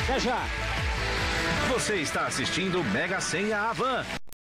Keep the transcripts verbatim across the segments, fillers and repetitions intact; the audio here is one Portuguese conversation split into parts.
Até já! Você está assistindo Mega Senha Havan.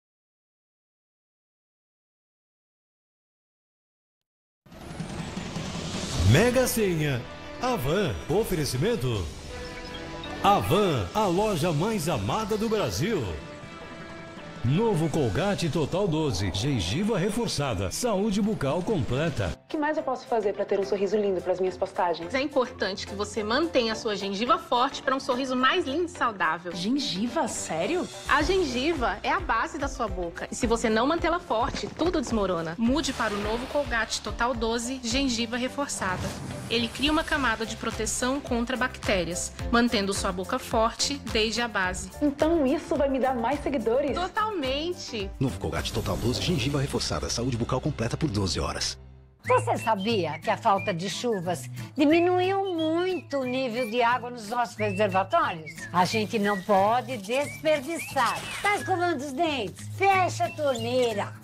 Mega Senha Havan. Oferecimento Havan, a loja mais amada do Brasil. Novo Colgate Total doze, gengiva reforçada, saúde bucal completa. O que mais eu posso fazer para ter um sorriso lindo para as minhas postagens? É importante que você mantenha a sua gengiva forte para um sorriso mais lindo e saudável. Gengiva? Sério? A gengiva é a base da sua boca. E se você não mantê-la forte, tudo desmorona. Mude para o novo Colgate Total doze, gengiva reforçada. Ele cria uma camada de proteção contra bactérias, mantendo sua boca forte desde a base. Então isso vai me dar mais seguidores? Totalmente! Novo Colgate Total doze, gengiva reforçada, saúde bucal completa por doze horas. Você sabia que a falta de chuvas diminuiu muito o nível de água nos nossos reservatórios? A gente não pode desperdiçar. Tá escovando os dentes? Fecha a torneira.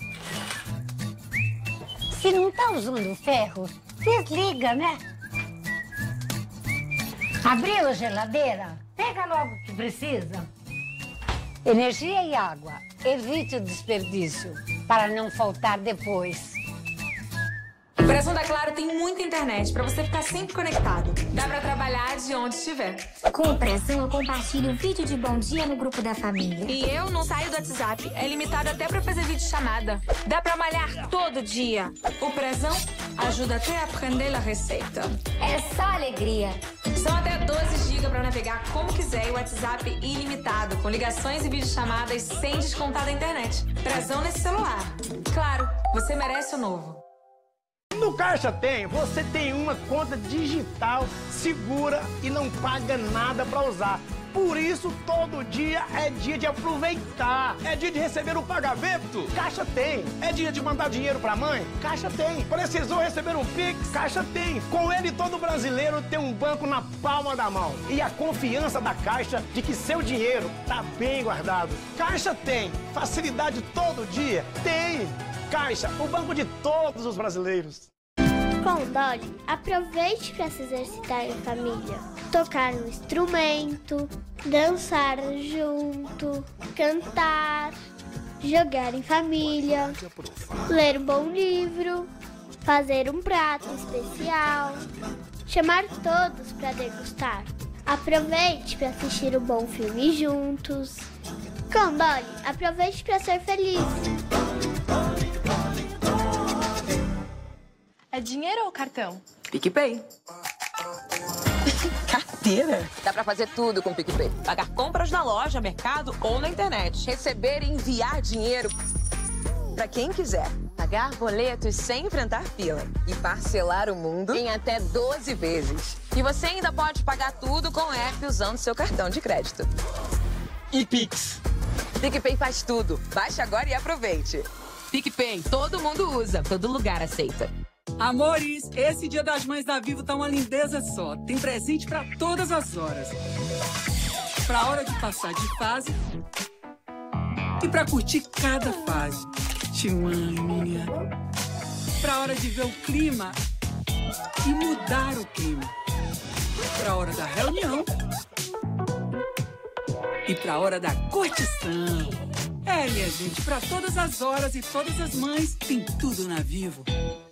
Se não tá usando ferro, desliga, né? Abriu a geladeira? Pega logo o que precisa. Energia e água. Evite o desperdício para não faltar depois. O Pressão da Claro tem muita internet para você ficar sempre conectado. Dá para trabalhar de onde estiver. Com o Pressão, eu compartilho um vídeo de bom dia no grupo da família. E eu não saio do WhatsApp. É limitado até para fazer videochamada. Dá para malhar todo dia. O Pressão ajuda até a aprender a receita. É só alegria. São até doze gigas para navegar como quiser e o WhatsApp ilimitado, com ligações e videochamadas sem descontar da internet. Pressão nesse celular. Claro, você merece o novo. No Caixa Tem, você tem uma conta digital segura e não paga nada para usar. Por isso, todo dia é dia de aproveitar. É dia de receber o pagamento? Caixa Tem. É dia de mandar dinheiro pra mãe? Caixa Tem. Precisou receber um Pix? Caixa Tem. Com ele, todo brasileiro tem um banco na palma da mão. E a confiança da Caixa de que seu dinheiro tá bem guardado. Caixa Tem. Facilidade todo dia? Tem. Caixa, o banco de todos os brasileiros. Com o Dolly, aproveite para se exercitar em família. Tocar um instrumento, dançar junto, cantar, jogar em família, ler um bom livro, fazer um prato especial, chamar todos para degustar. Aproveite para assistir um bom filme juntos. Com Dolly, aproveite para ser feliz. É dinheiro ou cartão? PicPay. Carteira? Dá pra fazer tudo com o PicPay. Pagar compras na loja, mercado ou na internet. Receber e enviar dinheiro pra quem quiser. Pagar boletos sem enfrentar fila. E parcelar o mundo em até doze vezes. E você ainda pode pagar tudo com o app usando seu cartão de crédito. E Pix? PicPay faz tudo. Baixe agora e aproveite. PicPay, todo mundo usa, todo lugar aceita. Amores, esse Dia das Mães da Vivo tá uma lindeza só. Tem presente pra todas as horas. Pra hora de passar de fase e pra curtir cada fase. Te manha. Pra hora de ver o clima e mudar o clima. Pra hora da reunião e pra hora da curtição. É, minha gente, pra todas as horas e todas as mães, tem tudo na Vivo.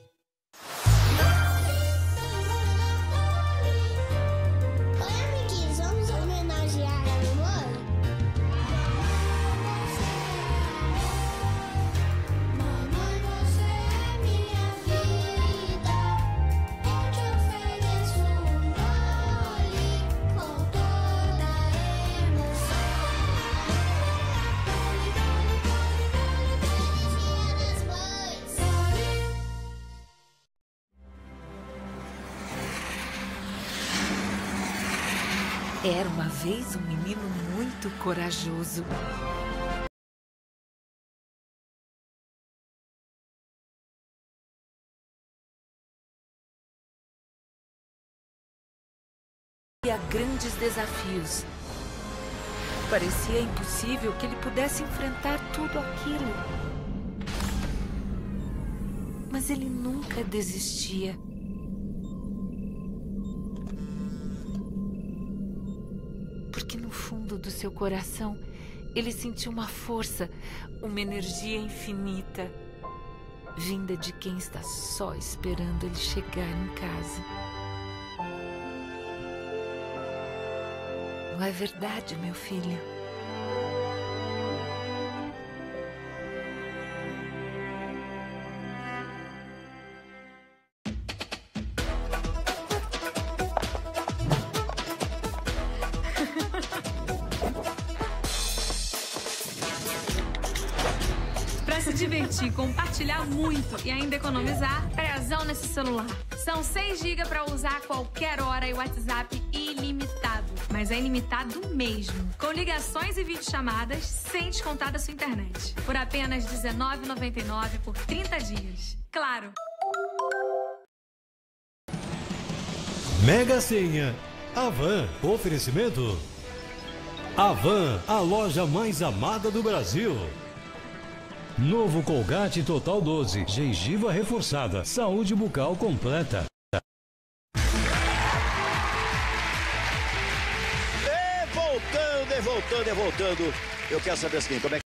Era uma vez um menino muito corajoso. E a grandes desafios. Parecia impossível que ele pudesse enfrentar tudo aquilo. Mas ele nunca desistia. porque no fundo do seu coração ele sentiu uma força, uma energia infinita, vinda de quem está só esperando ele chegar em casa. Não é verdade, meu filho? Para se divertir, compartilhar muito e ainda economizar, prezão nesse celular. São seis gigas para usar a qualquer hora e o WhatsApp ilimitado. Mas é ilimitado mesmo. Com ligações e videochamadas sem descontar da sua internet. Por apenas dezenove reais e noventa e nove centavos por trinta dias. Claro! Mega Senha. Avan. Oferecimento. Avan, a loja mais amada do Brasil. Novo Colgate Total doze. Gengiva reforçada. Saúde bucal completa. E voltando, e voltando, e voltando. Eu quero saber o seguinte, como é que